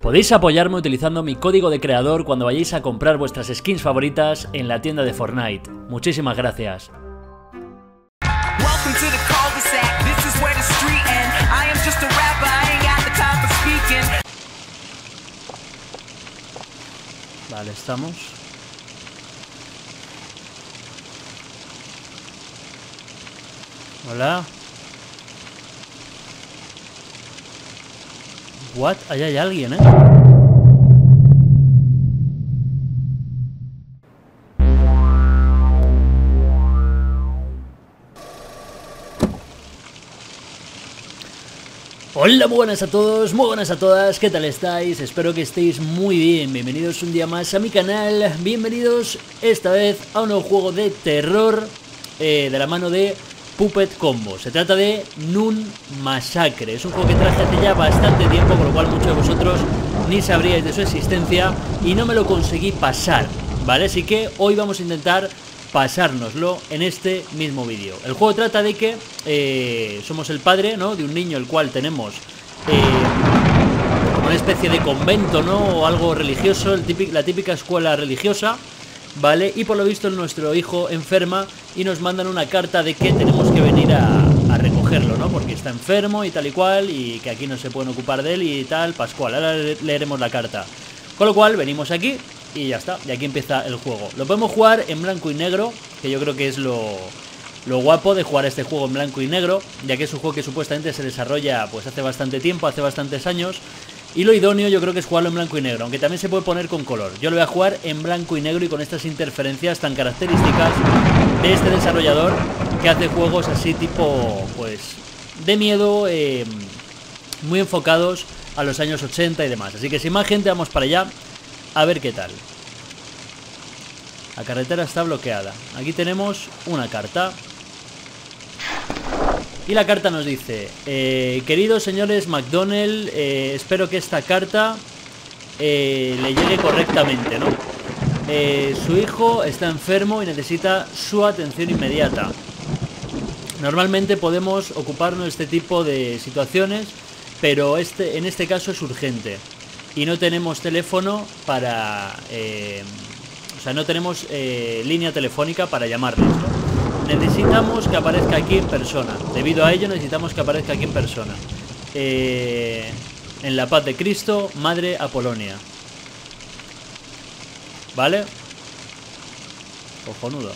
Podéis apoyarme utilizando mi código de creador cuando vayáis a comprar vuestras skins favoritas en la tienda de Fortnite. Muchísimas gracias. Vale, estamos. Hola. What? Ahí hay alguien, ¿eh? Hola, muy buenas a todos, muy buenas a todas, ¿qué tal estáis? Espero que estéis muy bien, bienvenidos un día más a mi canal, bienvenidos esta vez a un nuevo juego de terror de la mano de Puppet Combo. Se trata de Nun Massacre, es un juego que traje hace ya bastante tiempo, con lo cual muchos de vosotros ni sabríais de su existencia y no me lo conseguí pasar, ¿vale? Así que hoy vamos a intentar pasárnoslo en este mismo vídeo. El juego trata de que somos el padre, ¿no?, de un niño el cual tenemos como una especie de convento, ¿no?, o algo religioso, la típica escuela religiosa, ¿vale? Y por lo visto nuestro hijo enferma y nos mandan una carta de que tenemos que venir a recogerlo, ¿no?, porque está enfermo y tal y cual, y que aquí no se pueden ocupar de él y tal, Pascual. Ahora leeremos la carta. Con lo cual venimos aquí y ya está, y aquí empieza el juego. Lo podemos jugar en blanco y negro, que yo creo que es lo guapo de jugar este juego en blanco y negro, ya que es un juego que supuestamente se desarrolla pues hace bastante tiempo, hace bastantes años, y lo idóneo yo creo que es jugarlo en blanco y negro, aunque también se puede poner con color. Yo lo voy a jugar en blanco y negro y con estas interferencias tan características de este desarrollador, que hace juegos así tipo, pues, de miedo, muy enfocados a los años 80 y demás. Así que sin más gente, vamos para allá a ver qué tal. La carretera está bloqueada. Aquí tenemos una carta. Y la carta nos dice: queridos señores McDonald, espero que esta carta le llegue correctamente, ¿no? Su hijo está enfermo y necesita su atención inmediata. Normalmente podemos ocuparnos de este tipo de situaciones, pero en este caso es urgente. Y no tenemos teléfono para... o sea, no tenemos línea telefónica para llamarles, ¿no? Necesitamos que aparezca aquí en persona. Debido a ello necesitamos que aparezca aquí en persona. En la paz de Cristo, Madre Apolonia. ¿Vale? Cojonudo.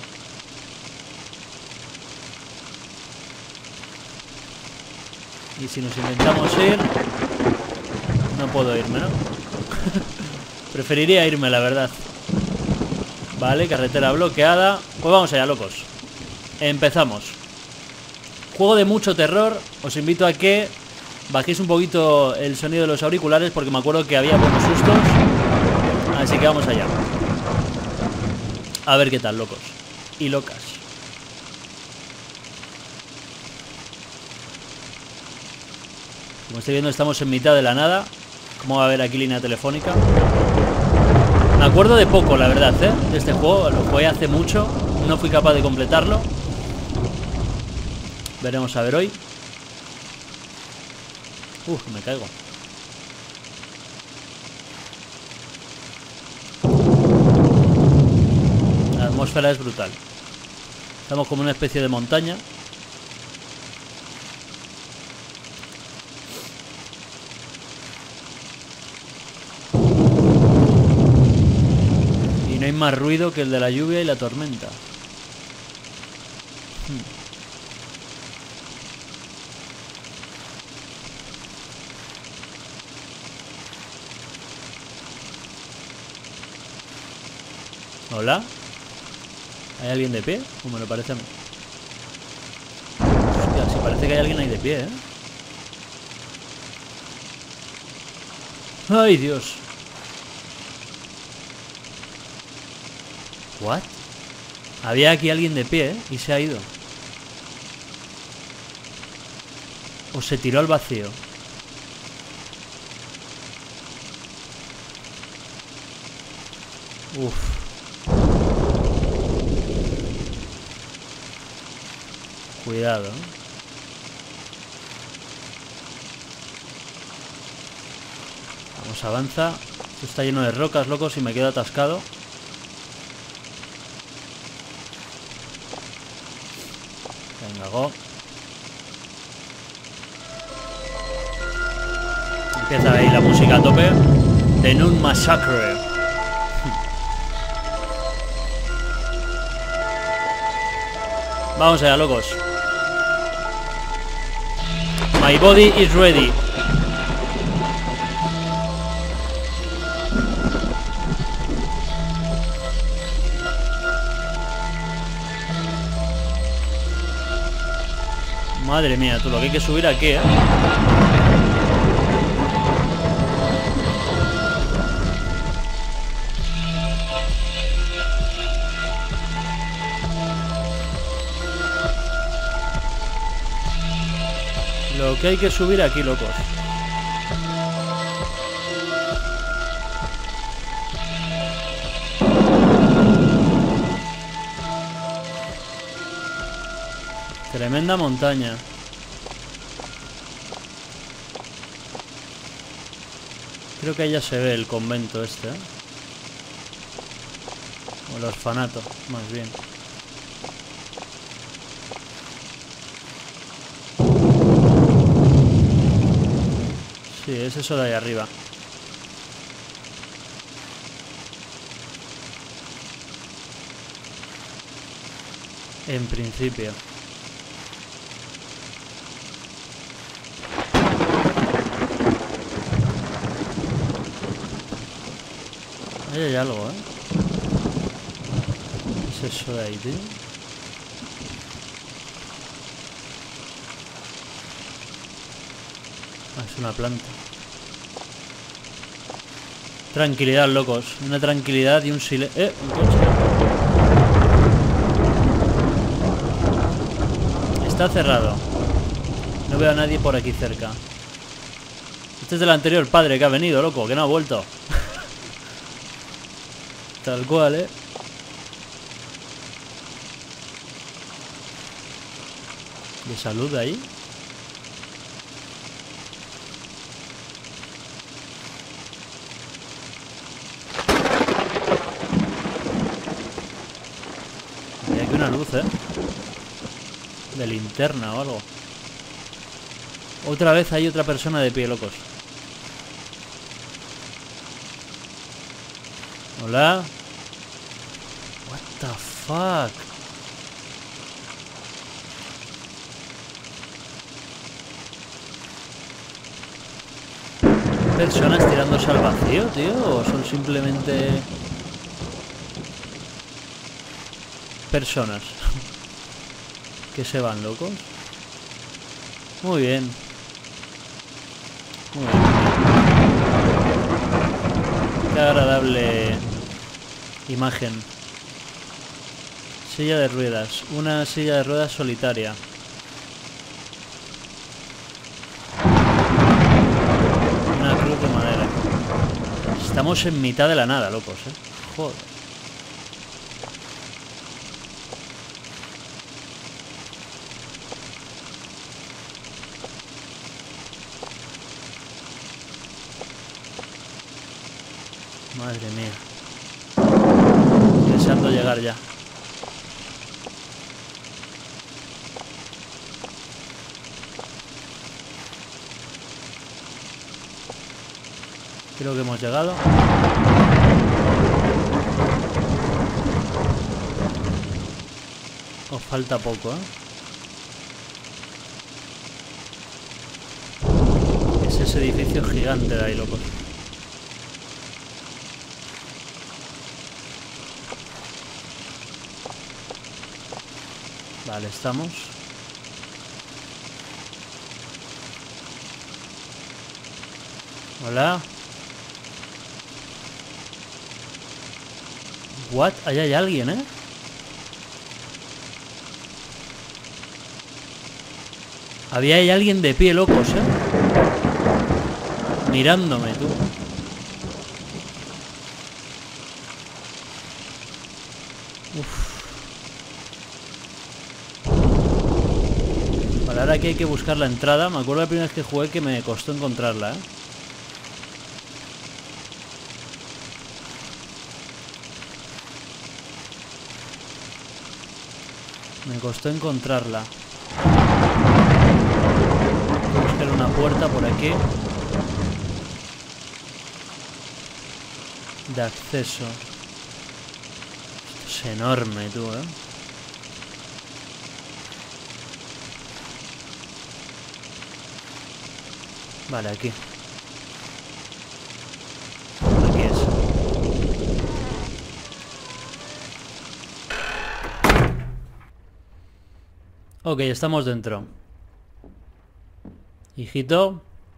Y si nos intentamos ir... No puedo irme, ¿no? Preferiría irme, la verdad. Vale, carretera bloqueada. Pues vamos allá, locos. Empezamos. Juego de mucho terror. Os invito a que bajéis un poquito el sonido de los auriculares, porque me acuerdo que había buenos sustos. Así que vamos allá. A ver qué tal, locos y locas. Como estoy viendo, estamos en mitad de la nada. ¿Cómo va a haber aquí línea telefónica? Me acuerdo de poco, la verdad, de este juego. Lo jugué hace mucho. No fui capaz de completarlo. Veremos a ver hoy. Me caigo. La atmósfera es brutal. Estamos como en una especie de montaña. No hay más ruido que el de la lluvia y la tormenta. ¿Hola? ¿Hay alguien de pie? ¿O me lo parece a mí? Hostia, sí parece que hay alguien ahí de pie, ¿eh? ¡Ay, Dios! ¿What? Había aquí alguien de pie, ¿eh? Y se ha ido. O se tiró al vacío. Uf. Cuidado, ¿eh? Nos avanza. Esto está lleno de rocas, locos, y me quedo atascado. Venga, go. Empieza ahí la música a tope. The Nun Massacre. Vamos allá, locos. My body is ready. Madre mía, tú, lo que hay que subir aquí, ¿eh? Lo que hay que subir aquí, locos. Tremenda montaña. Creo que ahí ya se ve el convento este, ¿eh? O el orfanato, más bien. Sí, es eso de ahí arriba. En principio. Ahí hay algo, ¿eh? ¿Qué es eso de ahí, tío? Ah, es una planta. Tranquilidad, locos. Una tranquilidad y un silencio. Un coche. Está cerrado. No veo a nadie por aquí cerca. Este es del anterior padre que ha venido, loco, que no ha vuelto. Tal cual, ¿eh? ¿De salud ahí? Hay aquí una luz, ¿eh? De linterna o algo. Otra vez hay otra persona de pie, locos. Hola. What the fuck. ¿Personas tirándose al vacío, tío? ¿O son simplemente personas que se van, locos? Muy bien. Muy bien. Qué agradable imagen. Silla de ruedas. Una silla de ruedas solitaria. Una cruz de madera. Estamos en mitad de la nada, locos, ¿eh? Joder. Madre mía. Deseando llegar ya. Creo que hemos llegado. Os falta poco, ¿eh? Es ese edificio gigante de ahí, locos. Vale, estamos. Hola. What? Ahí hay alguien, ¿eh? Había ahí alguien de pie, locos, ¿eh? Mirándome, tú. Uf. Vale, ahora aquí hay que buscar la entrada. Me acuerdo la primera vez que jugué que me costó encontrarla, ¿eh? Me costó encontrarla. Buscar una puerta por aquí. De acceso. Esto es enorme, tú, ¿eh? Vale, aquí. Aquí es. Ok, estamos dentro. Hijito.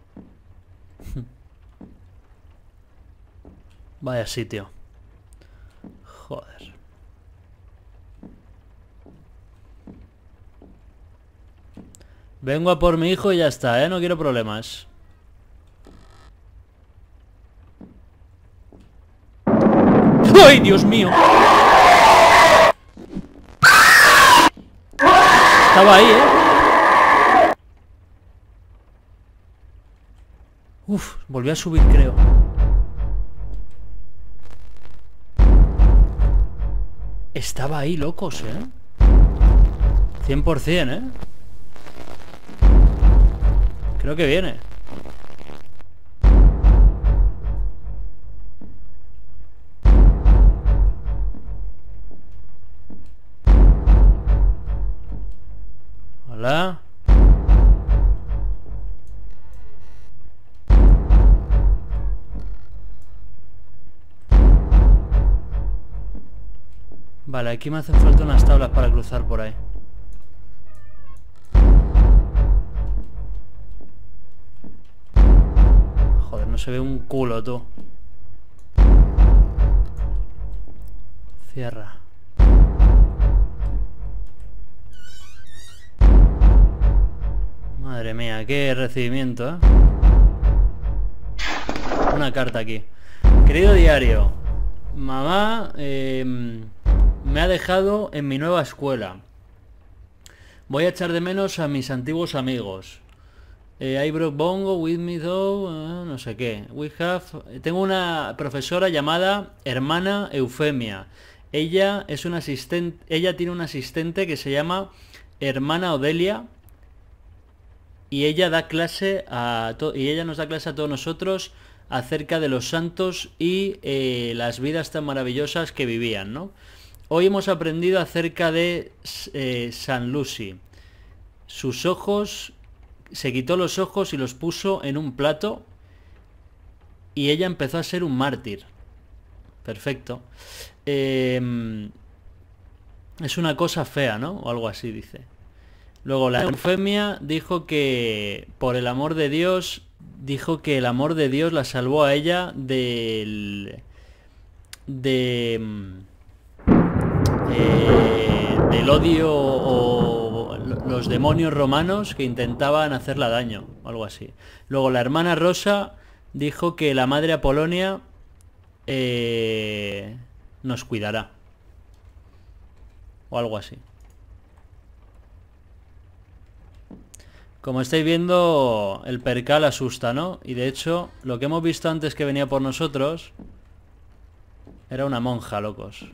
Vaya sitio. Joder. Vengo a por mi hijo y ya está, ¿eh? No quiero problemas. ¡Ay, Dios mío! Estaba ahí, ¿eh? Uf, volvió a subir, creo. Estaba ahí, locos, ¿eh? 100%, ¿eh? Creo que viene. Hola. Vale, aquí me hacen falta unas tablas para cruzar por ahí. Joder, no se ve un culo, tú. Cierra. Madre mía, qué recibimiento, ¿eh? Una carta aquí. Querido diario, mamá me ha dejado en mi nueva escuela. Voy a echar de menos a mis antiguos amigos. I broke bongo with me though, no sé qué. Tengo una profesora llamada hermana Eufemia. Ella es una asistente, ella tiene un asistente que se llama hermana Odelia y ella da clase y ella nos da clase a todos nosotros acerca de los santos y las vidas tan maravillosas que vivían, ¿no? Hoy hemos aprendido acerca de San Lucy. Sus ojos, se quitó los ojos y los puso en un plato y ella empezó a ser un mártir. Perfecto. Es una cosa fea, ¿no? O algo así dice. Luego la Eufemia dijo que por el amor de Dios, dijo que el amor de Dios la salvó a ella del odio o los demonios romanos que intentaban hacerla daño, o algo así. Luego la hermana Rosa dijo que la madre Apolonia nos cuidará, o algo así. Como estáis viendo, el percal asusta, ¿no? Y de hecho, lo que hemos visto antes que venía por nosotros era una monja, locos.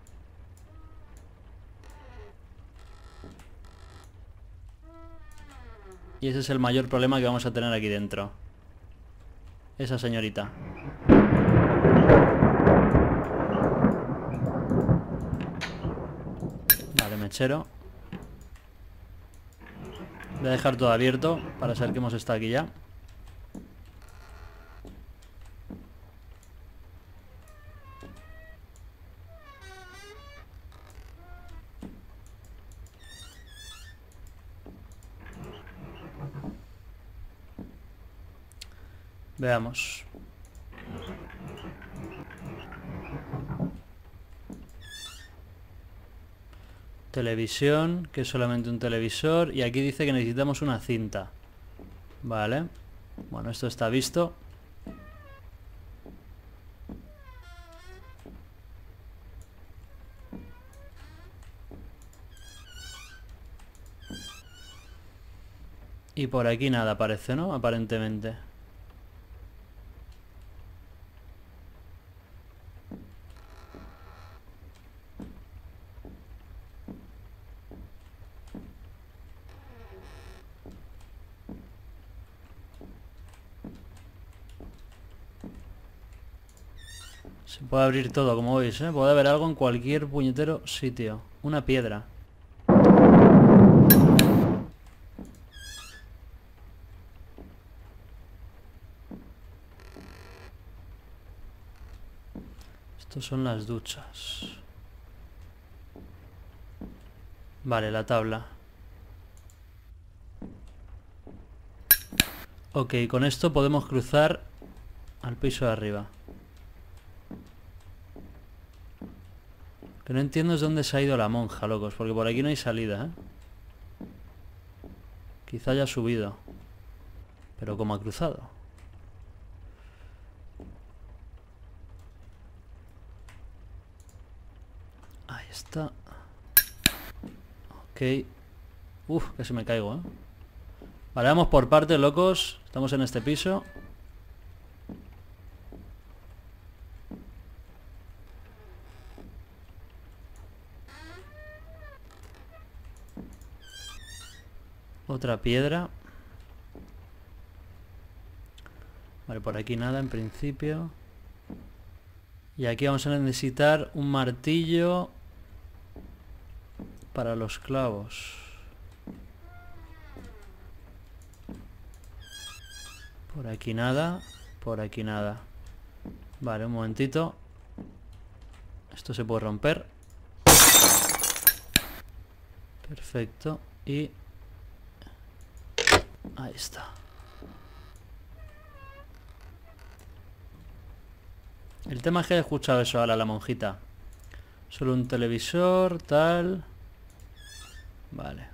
Y ese es el mayor problema que vamos a tener aquí dentro. Esa señorita. Vale, mechero. Voy a dejar todo abierto para saber que hemos estado aquí ya. Veamos. Televisión, que es solamente un televisor. Y aquí dice que necesitamos una cinta. Vale. Bueno, esto está visto. Y por aquí nada parece, ¿no? Aparentemente. Se puede abrir todo, como veis, ¿eh? Puede haber algo en cualquier puñetero sitio. Una piedra. Estos son las duchas. Vale, la tabla. Ok, con esto podemos cruzar al piso de arriba. Que no entiendo es dónde se ha ido la monja, locos, porque por aquí no hay salida, ¿eh? Quizá haya subido. Pero como ha cruzado. Ahí está. Ok. Uf, casi me caigo, ¿eh? Vale, vamos por partes, locos. Estamos en este piso. Otra piedra. Vale, por aquí nada en principio. Y aquí vamos a necesitar un martillo para los clavos. Por aquí nada. Por aquí nada. Vale, un momentito. Esto se puede romper. Perfecto. Y... ahí está. El tema es que he escuchado eso ahora, la monjita. Solo un televisor, tal... Vale.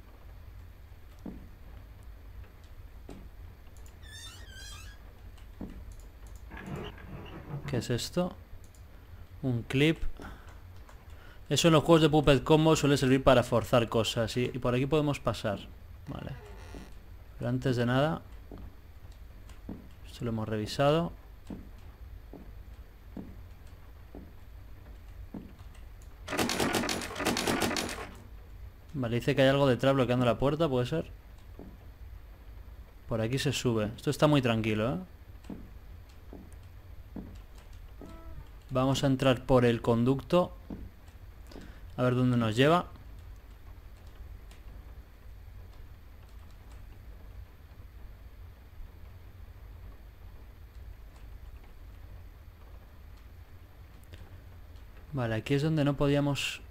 ¿Qué es esto? Un clip. Eso en los juegos de Puppet Combo suele servir para forzar cosas. Y por aquí podemos pasar. Vale. Pero antes de nada... esto lo hemos revisado. Vale, dice que hay algo detrás bloqueando la puerta, ¿puede ser? Por aquí se sube. Esto está muy tranquilo, ¿eh? Vamos a entrar por el conducto. A ver dónde nos lleva. Vale, aquí es donde no podíamos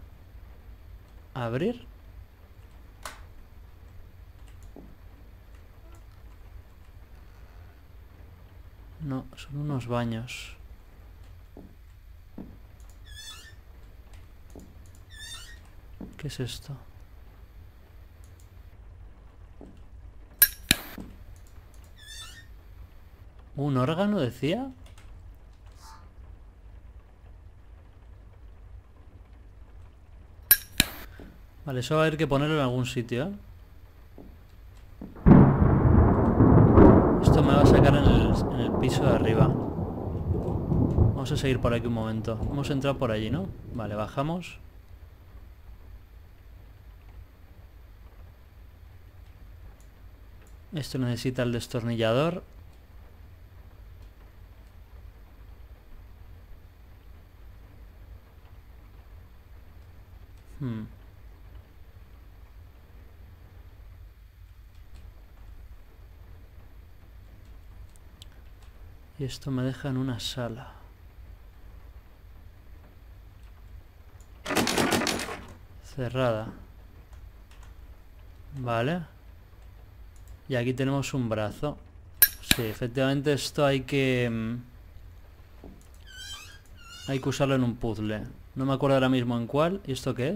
abrir. No, son unos baños. ¿Qué es esto? ¿Un órgano decía? Vale, eso va a haber que ponerlo en algún sitio, ¿eh? Esto me va a sacar en el piso de arriba. Vamos a seguir por aquí un momento. Hemos entrado por allí, ¿no? Vale, bajamos. Esto necesita el destornillador. Y esto me deja en una sala. Cerrada. Vale. Y aquí tenemos un brazo. Sí, efectivamente esto hay que usarlo en un puzzle. No me acuerdo ahora mismo en cuál. ¿Y esto qué es?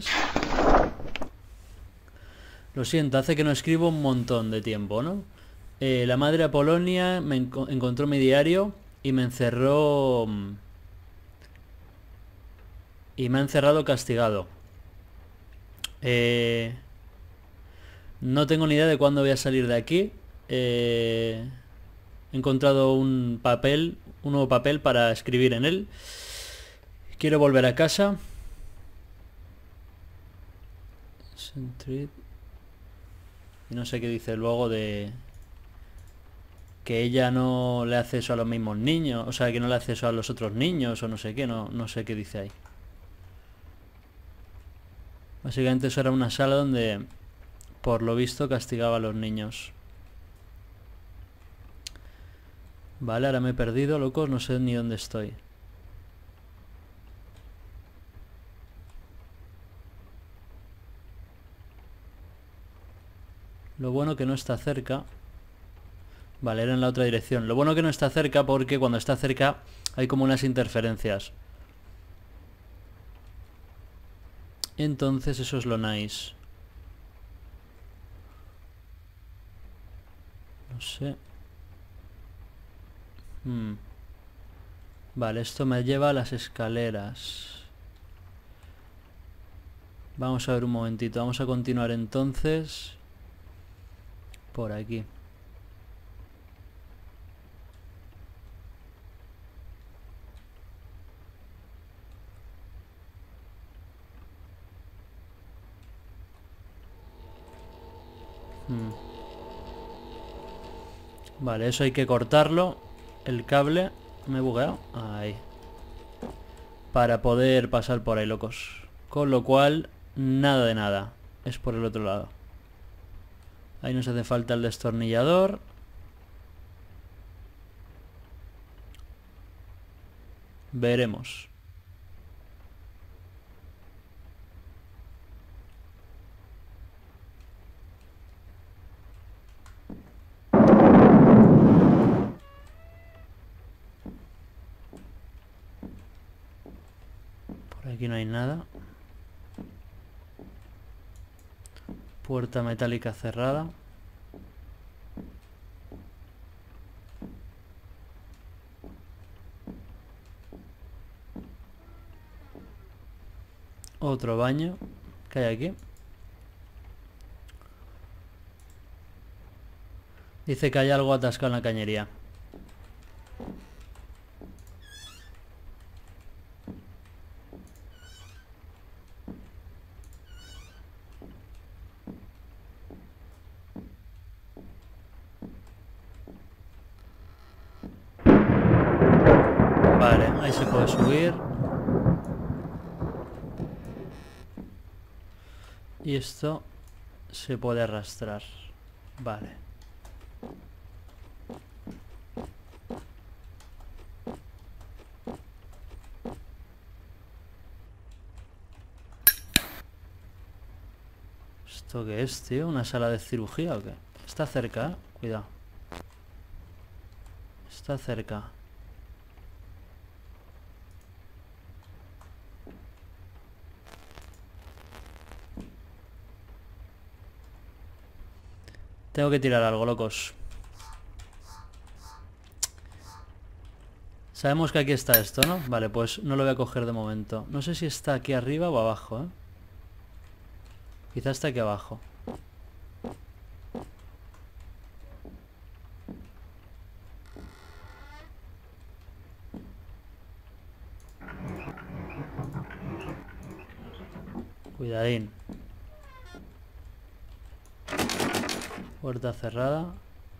Lo siento, hace que no escribo un montón de tiempo, ¿no? La madre Apolonia me encontró mi diario y me encerró... y me ha encerrado castigado. No tengo ni idea de cuándo voy a salir de aquí. He encontrado un papel, un nuevo papel para escribir en él. Quiero volver a casa. Y no sé qué dice luego de... que ella no le hace eso a los mismos niños, o sea, que no le hace eso a los otros niños o no sé qué, no sé qué dice ahí. Básicamente eso era una sala donde, por lo visto, castigaba a los niños. Vale, ahora me he perdido, locos, no sé ni dónde estoy. Lo bueno que no está cerca. Vale, era en la otra dirección. Lo bueno que no está cerca porque cuando está cerca hay como unas interferencias. Entonces eso es lo nice. No sé. Vale, esto me lleva a las escaleras. Vamos a ver un momentito. Vamos a continuar entonces por aquí. Vale, eso hay que cortarlo. El cable. Me he bugueado. Ahí. Para poder pasar por ahí, locos. Con lo cual, nada de nada. Es por el otro lado. Ahí nos hace falta el destornillador. Veremos. Por aquí no hay nada. Puerta metálica cerrada. Otro baño. ¿Qué hay aquí? Dice que hay algo atascado en la cañería. Vale, ahí se puede subir. Y esto se puede arrastrar. Vale. ¿Esto qué es, tío? ¿Una sala de cirugía o qué? Está cerca, ¿eh? Cuidado. Está cerca. Tengo que tirar algo, locos. Sabemos que aquí está esto, ¿no? Vale, pues no lo voy a coger de momento. No sé si está aquí arriba o abajo, ¿eh? Quizá está aquí abajo. Cuidadín. Puerta cerrada.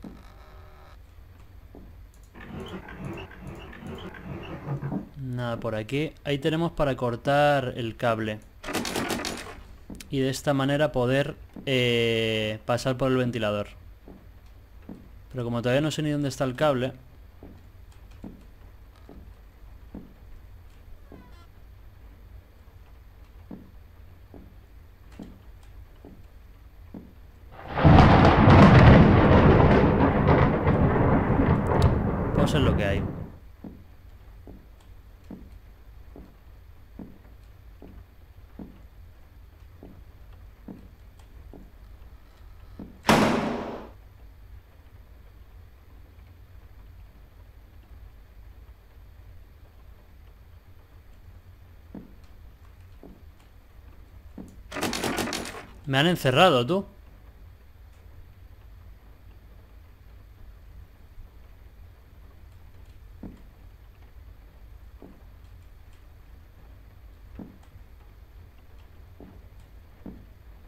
Nada por aquí. Ahí tenemos para cortar el cable. Y de esta manera poder pasar por el ventilador. Pero como todavía no sé ni dónde está el cable... Pues es lo que hay. Me han encerrado, tú.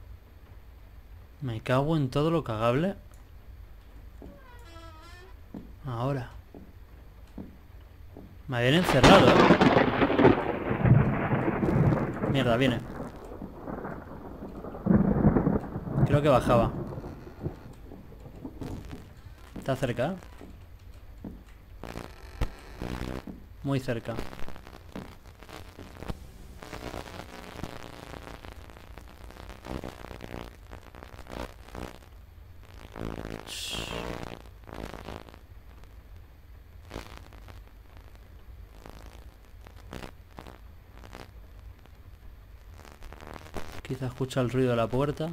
Me cago en todo lo cagable. Me habían encerrado, ¿eh? Mierda, viene. Creo que bajaba. Está cerca, ¿eh? Muy cerca. Quizá escucha el ruido de la puerta.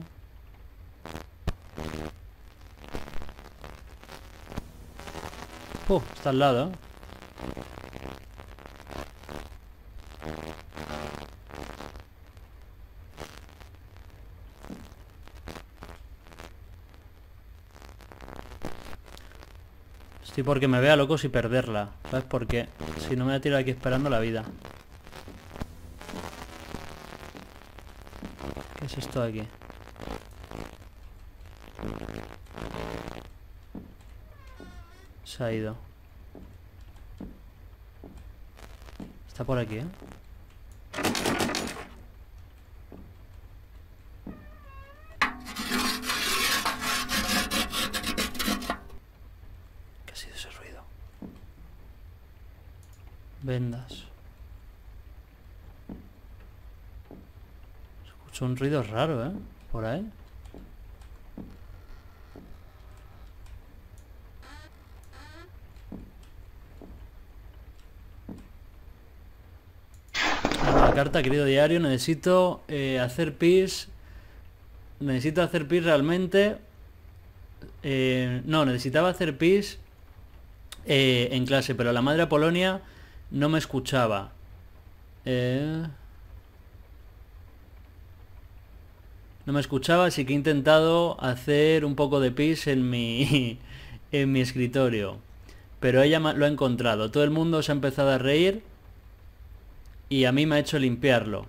Está al lado, ¿eh? Estoy porque me vea locos y perderla. ¿Sabes por qué? Si no me voy a tirar aquí esperando la vida. ¿Qué es esto de aquí? Se ha ido. Está por aquí, ¿eh? ¿Qué ha sido ese ruido? Vendas. Escucho un ruido raro, ¿eh? Por ahí. La carta, querido diario, necesito hacer pis. Necesito hacer pis realmente. No, necesitaba hacer pis en clase, pero la madre Apolonia no me escuchaba. No me escuchaba, así que he intentado hacer un poco de pis en mi en mi escritorio. Pero ella lo ha encontrado. Todo el mundo se ha empezado a reír y a mí me ha hecho limpiarlo.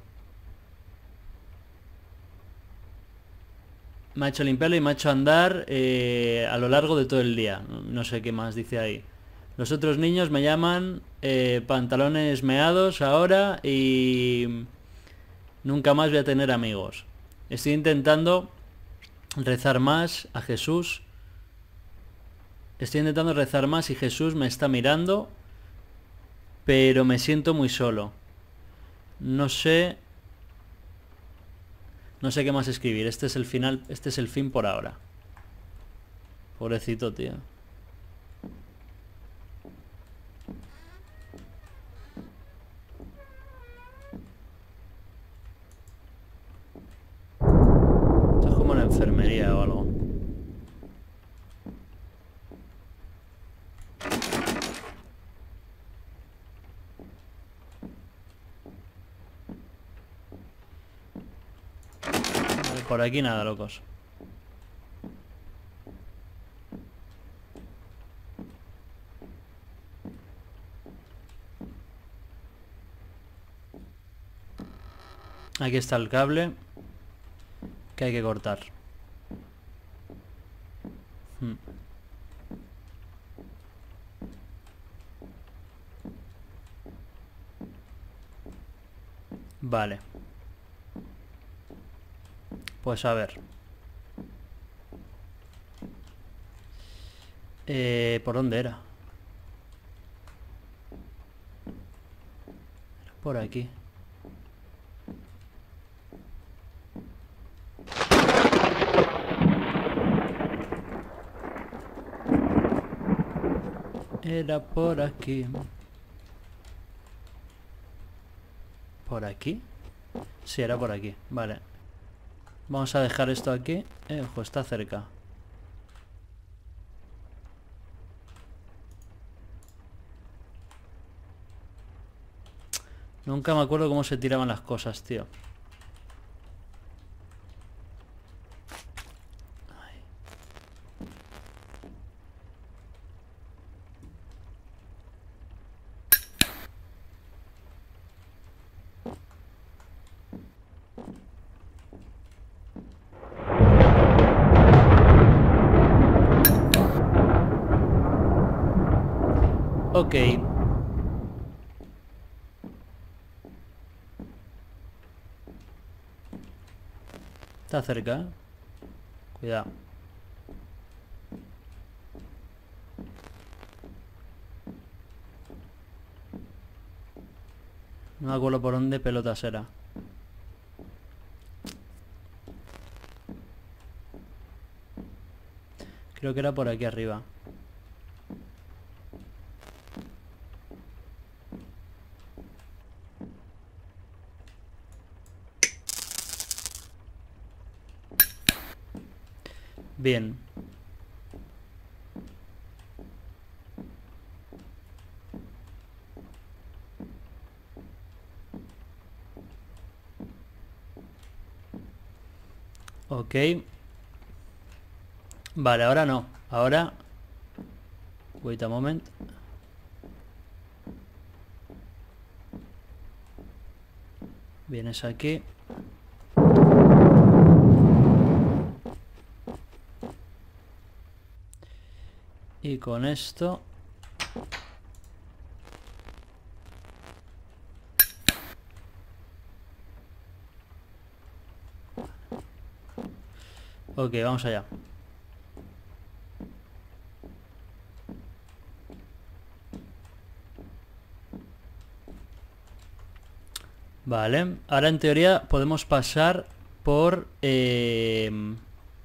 Me ha hecho limpiarlo y me ha hecho andar a lo largo de todo el día. No sé qué más dice ahí. Los otros niños me llaman pantalones meados ahora y nunca más voy a tener amigos. Estoy intentando rezar más a Jesús. Estoy intentando rezar más y Jesús me está mirando, pero me siento muy solo. No sé qué más escribir. Este es el final, este es el fin por ahora. Pobrecito, tío. Esto es como una enfermería o algo. Vale, por aquí nada, locos. Aquí está el cable que hay que cortar. Vale. Pues a ver. ¿Por dónde era? Por aquí. Era por aquí. ¿Por aquí? Sí, era por aquí. Vale. Vamos a dejar esto aquí. Ojo, está cerca. Nunca me acuerdo cómo se tiraban las cosas, tío. Ok. Está cerca, ¿eh? Cuidado. No me acuerdo por dónde pelotas era. Creo que era por aquí arriba. Bien. Ok. Vale, ahora no. Ahora... Wait a moment. Vienes aquí. Y con esto... Ok, vamos allá. Vale, ahora en teoría podemos pasar por el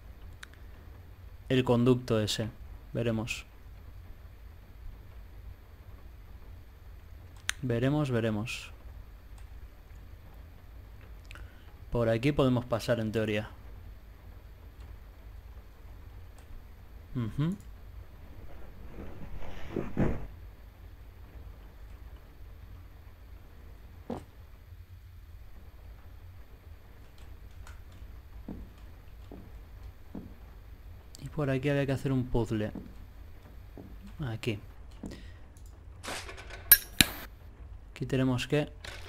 conducto ese. Veremos. Veremos. Por aquí podemos pasar en teoría. Ujú. Y por aquí había que hacer un puzzle. Aquí. Aquí tenemos que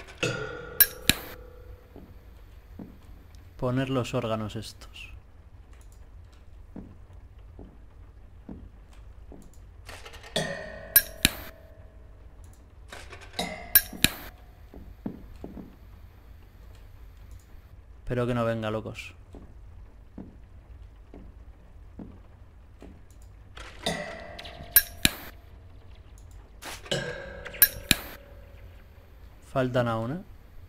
poner los órganos estos. Espero que no venga, locos. Faltan aún, ¿eh?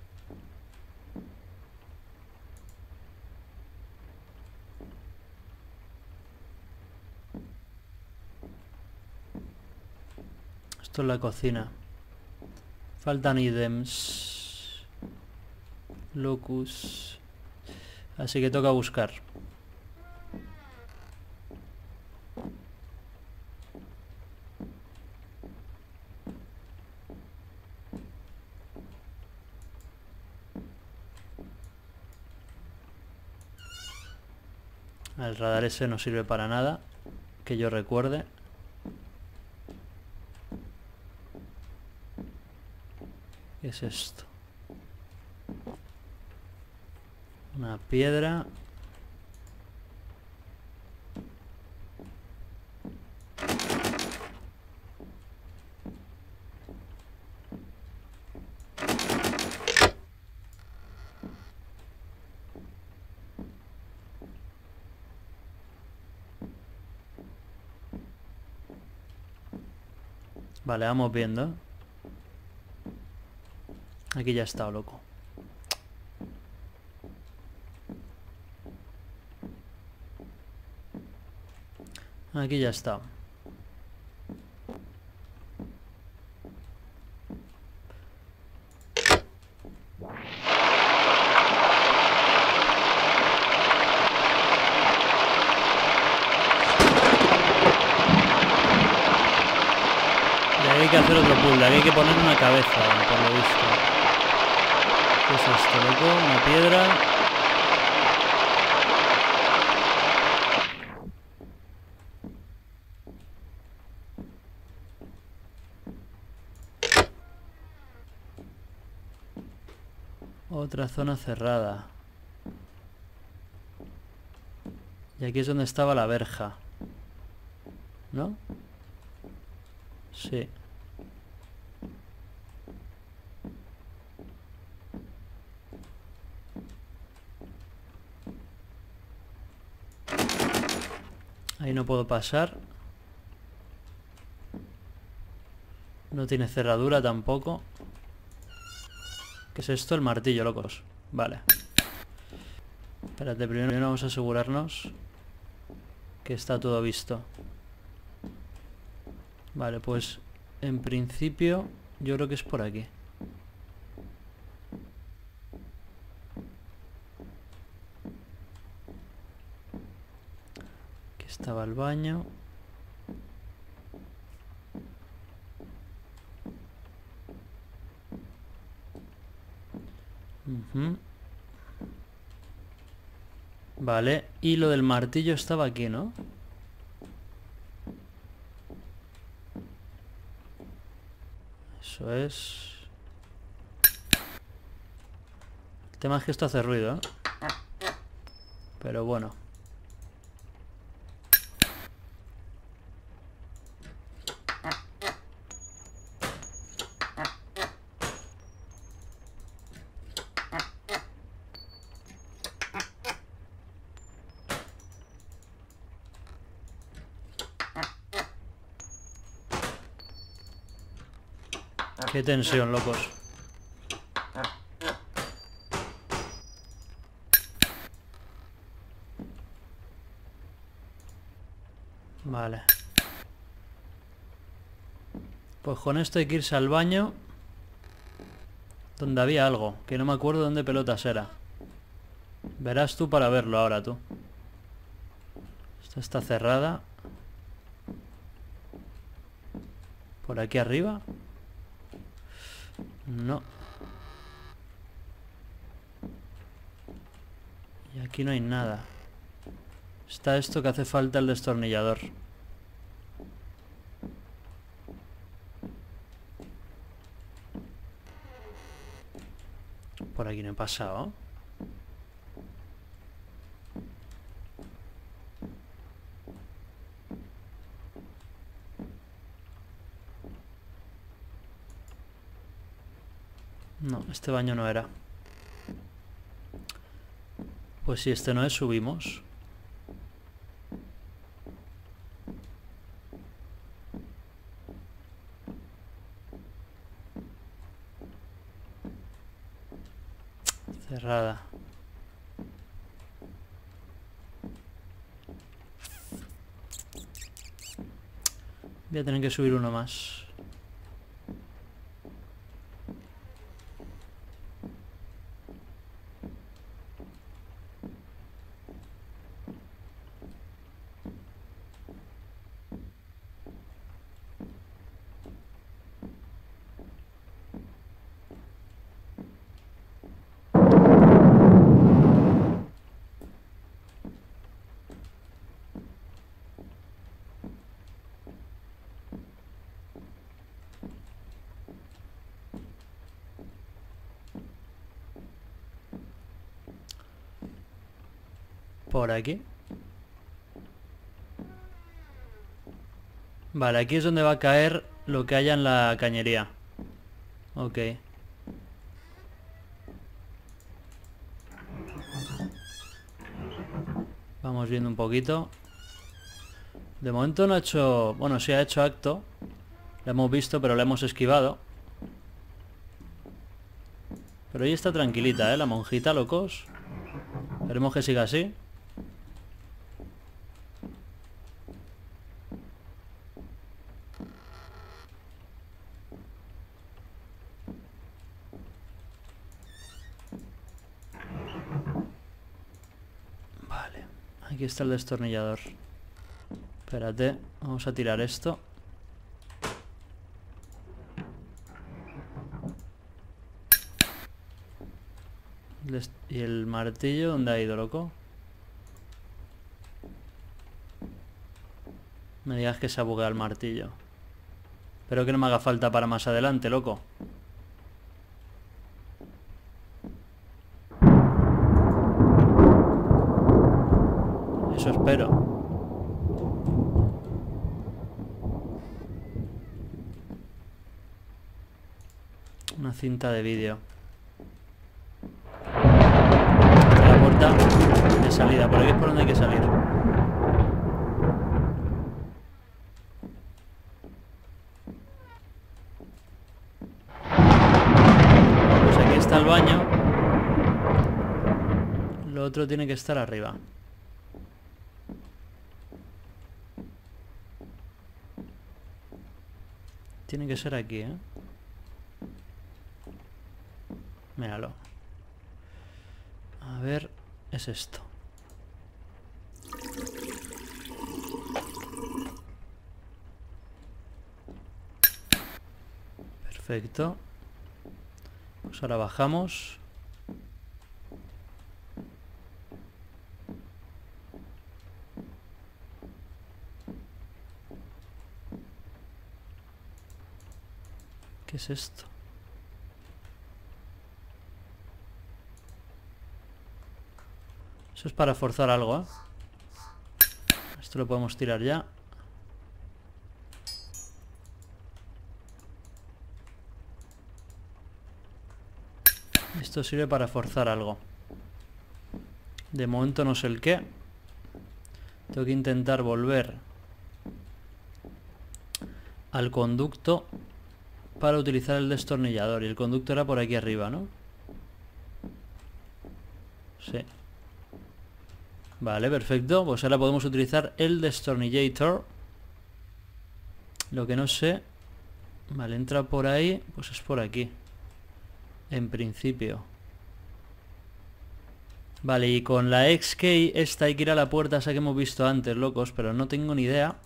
Esto es la cocina. Faltan ítems. Locus. Así que toca buscar. El radar ese no sirve para nada, que yo recuerde. ¿Qué es esto? Una piedra. Vale, vamos viendo. Aquí ya está, loco. Aquí ya está. Y ahí hay que hacer otro puzzle. Aquí hay que poner una cabeza, por lo visto. ¿Qué es esto, loco? Una piedra. Otra zona cerrada. Y aquí es donde estaba la verja. ¿No? Sí. Ahí no puedo pasar. No tiene cerradura tampoco. ¿Qué es esto? El martillo, locos. Vale. Espérate, primero vamos a asegurarnos que está todo visto. Vale, pues en principio yo creo que es por aquí. Aquí estaba el baño. Vale, y lo del martillo estaba aquí, ¿no? Eso es. El tema es que esto hace ruido, ¿eh? Pero bueno. Qué tensión, locos. Vale. Pues con esto hay que irse al baño. Donde había algo, que no me acuerdo dónde pelotas era. Verás tú para verlo ahora, tú. Esta está cerrada. ¿Por aquí arriba? No. Y aquí no hay nada. Está esto que hace falta el destornillador. Por aquí no he pasado. No, este baño no era. Pues si este no es, subimos. Cerrada. Voy a tener que subir uno más. Por aquí. Vale, aquí es donde va a caer lo que haya en la cañería. Ok. Vamos viendo un poquito. De momento no ha hecho... Bueno, sí ha hecho acto. Lo hemos visto, pero lo hemos esquivado. Pero ahí está tranquilita, ¿eh? La monjita, locos. Esperemos que siga así. Vale. Aquí está el destornillador. Espérate. Vamos a tirar esto. ¿Y el martillo dónde ha ido, loco? Me digas que se ha bugueado el martillo. Espero que no me haga falta para más adelante, loco. Eso espero. Una cinta de vídeo. La puerta de salida. Por aquí es por donde hay que salir. lo otro tiene que estar arriba. Tiene que ser aquí, ¿eh? Míralo. A ver, es esto. Perfecto. Pues ahora bajamos. ¿Qué es esto? Eso es para forzar algo, ¿eh? Esto lo podemos tirar ya. Esto sirve para forzar algo. De momento no sé el qué. Tengo que intentar volver al conducto para utilizar el destornillador. Y el conducto era por aquí arriba, ¿no? Sí. Vale, perfecto. Pues ahora podemos utilizar el destornillator. Lo que no sé... Vale, entra por ahí. Pues es por aquí. En principio. Vale, y con la XK esta hay que ir a la puerta esa que hemos visto antes, locos. Pero no tengo ni idea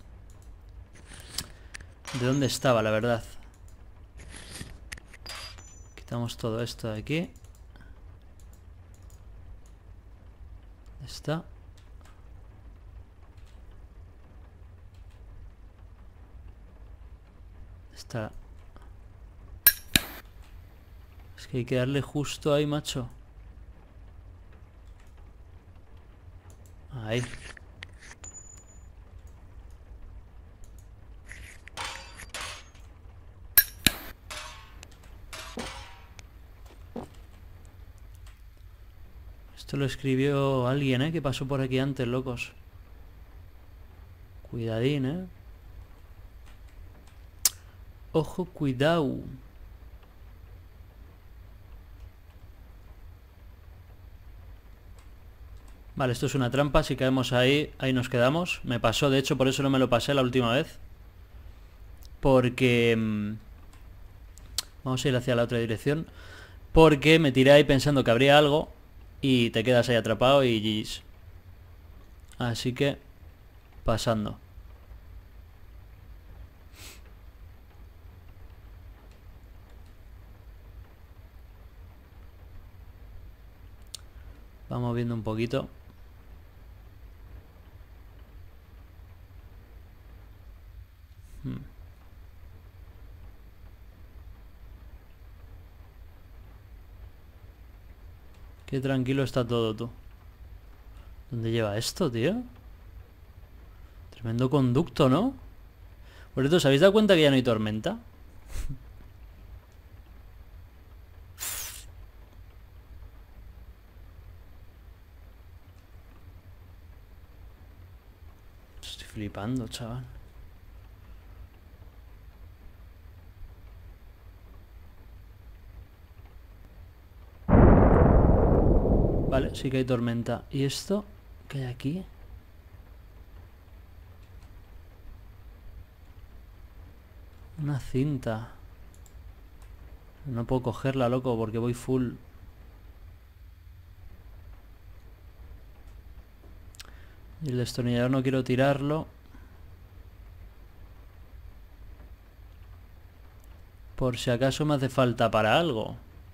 de dónde estaba, la verdad. Quitamos todo esto de aquí. Está. Está. Es que hay que darle justo ahí, macho. Ahí. Esto lo escribió alguien, que pasó por aquí antes, locos. Cuidadín, Ojo, cuidado. Vale, esto es una trampa. Si caemos ahí, ahí nos quedamos. Me pasó, de hecho, por eso no me lo pasé la última vez. Porque... vamos a ir hacia la otra dirección. Porque me tiré ahí pensando que habría algo. Y te quedas ahí atrapado y GG's. Así que... pasando. Vamos viendo un poquito. Qué tranquilo está todo, tú. ¿Dónde lleva esto, tío? Tremendo conducto, ¿no? Por cierto, ¿os habéis dado cuenta que ya no hay tormenta? Estoy flipando, chaval. Vale, sí que hay tormenta. ¿Y esto? ¿Qué hay aquí? Una cinta. No puedo cogerla, loco, porque voy full. Y el destornillador no quiero tirarlo. Por si acaso me hace falta para algo.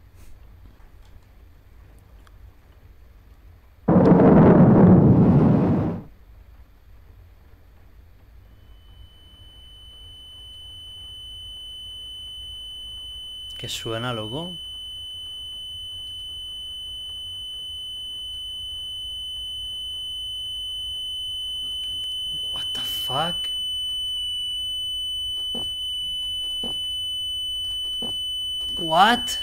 ¿Qué suena, loco? What the fuck? What?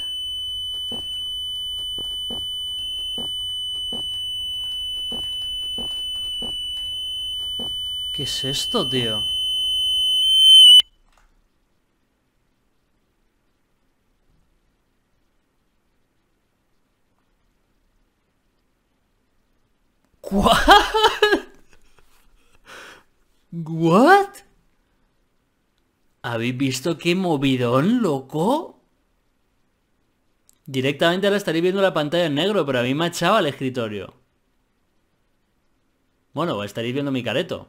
¿Qué es esto, tío? ¿What? ¿Habéis visto qué movidón, loco? Directamente ahora estaréis viendo la pantalla en negro, pero a mí me echaba el escritorio. Bueno, estaréis viendo mi careto.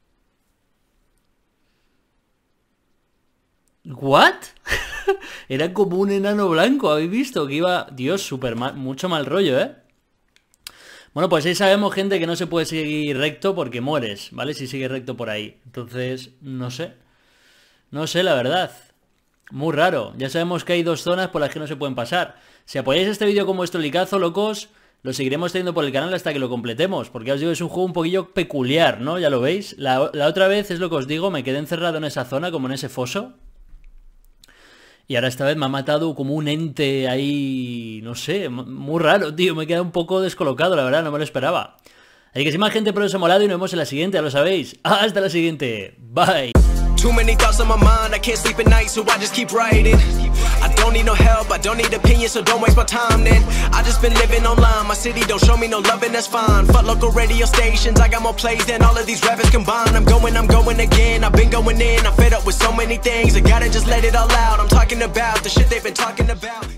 ¿What? Era como un enano blanco, ¿habéis visto? Que iba... Dios, súper mal, mucho mal rollo, ¿eh? Bueno, pues ahí sabemos, gente, que no se puede seguir recto porque mueres, ¿vale? Si sigues recto por ahí. Entonces, no sé. No sé, la verdad. Muy raro. Ya sabemos que hay dos zonas por las que no se pueden pasar. Si apoyáis este vídeo como vuestro likeazo, locos, lo seguiremos teniendo por el canal hasta que lo completemos. Porque ya os digo, es un juego un poquillo peculiar, ¿no? Ya lo veis. La otra vez, es lo que os digo, me quedé encerrado en esa zona, como en ese foso. Y ahora esta vez me ha matado como un ente ahí, no sé, muy raro, tío. Me he quedado un poco descolocado, la verdad, no me lo esperaba. Así que sin más, gente, espero que os haya molado y nos vemos en la siguiente, ya lo sabéis. Hasta la siguiente. Bye. Too many thoughts on my mind, I can't sleep at night, so I just keep writing. I don't need no help, I don't need opinions, so don't waste my time then. I just been living online, my city don't show me no love and that's fine. Fuck local radio stations, I got more plays than all of these rappers combined. I'm going again, I've been going in, I'm fed up with so many things. I gotta just let it all out, I'm talking about the shit they've been talking about.